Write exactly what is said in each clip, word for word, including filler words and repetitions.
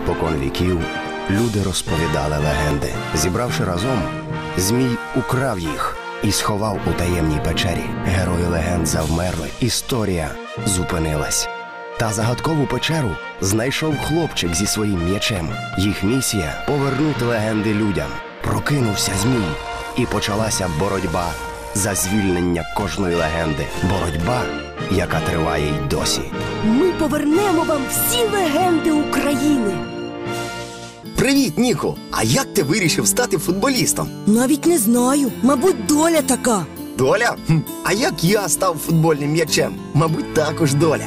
Спокон віків люди розповідали легенди. Зібравши разом, Змій украв їх і сховав у таємній печері. Герої легенд завмерли, історія зупинилась. Та загадкову печеру знайшов хлопчик зі своїм м'ячем. Їх місія – повернути легенди людям. Прокинувся Змій, і почалася боротьба за звільнення кожної легенди. Боротьба, яка триває й досі. Ми повернемо вам всі легенди України. Привіт, Ніко! А як ти вирішив стати футболістом? Навіть не знаю. Мабуть, доля така. Доля? Хм. А як я став футбольним м'ячем? Мабуть, також доля.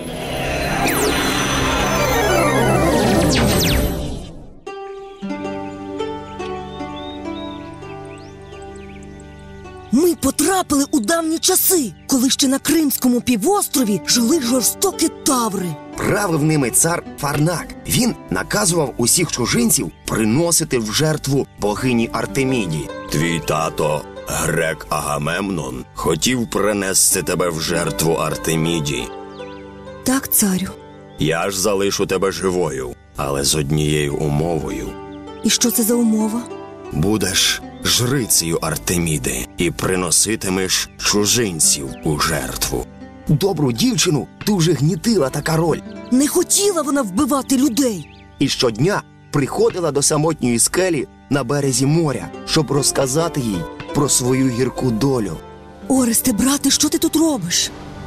Ми потрапили у давні часи, коли ще на Кримському півострові жили жорстокі таври. Правив ними цар Фарнак. Він наказував усіх чужинців приносити в жертву богині Артеміді. Твій тато, грек Агамемнон, хотів принести тебе в жертву Артеміді. Так, царю. Я ж залишу тебе живою, але з однією умовою. І що це за умова? Будеш жрицею Артеміди і приноситимеш чужинців у жертву. Добру дівчину дуже гнітила така роль. Не хотіла вона вбивати людей. І щодня приходила до самотньої скелі на березі моря, щоб розказати їй про свою гірку долю. Оресте, брате, що ти тут робиш?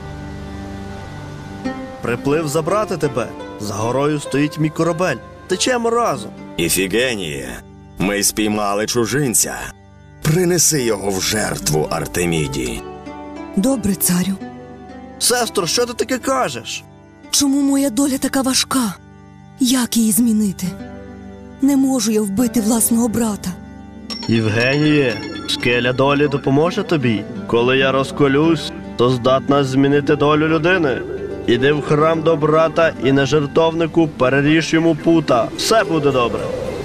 Приплив забрати тебе. За горою стоїть мій корабель. Течемо разом. Іфігеніє, ми спіймали чужинця. Принеси його в жертву Артеміді. Добре, царю. Сестро, що ти таке кажеш? Чому моя доля така важка? Як її змінити? Не можу я вбити власного брата. Євгеніє, скеля долі допоможе тобі. Коли я розколюсь, то здатна змінити долю людини. Іди в храм до брата і на жертовнику переріж йому пута. Все буде добре.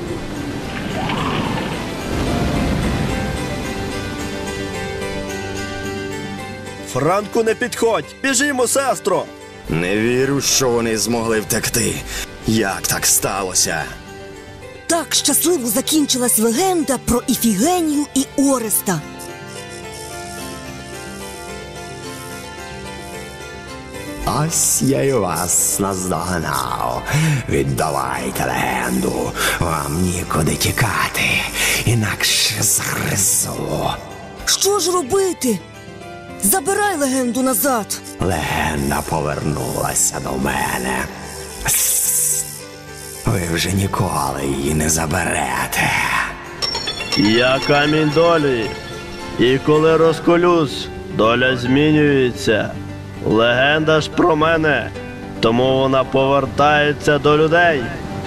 Франку, не підходь! Біжімо, сестро! Не вірю, що вони змогли втекти. Як так сталося? Так щасливо закінчилась легенда про Іфігенію і Ореста. Ось я й вас наздогнав. Віддавайте легенду, вам нікуди тікати, інакше згризу. Що ж робити? Забирай легенду назад. Легенда повернулася до мене. Сс. Ви вже ніколи її не заберете. Я камінь долі. І коли розколюсь, доля змінюється. Легенда ж про мене, тому вона повертається до людей.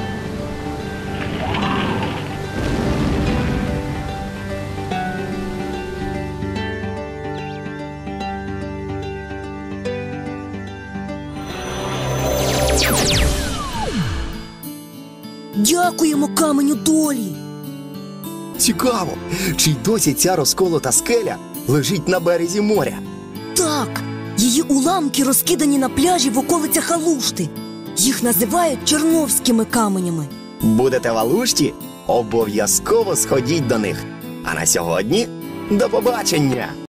Дякуємо каменю долі. Цікаво, чи й досі ця розколота скеля лежить на березі моря? Так, її уламки розкидані на пляжі в околицях Алушти. Їх називають Черновськими каменями. Будете в Алушті? Обов'язково сходіть до них. А на сьогодні до побачення!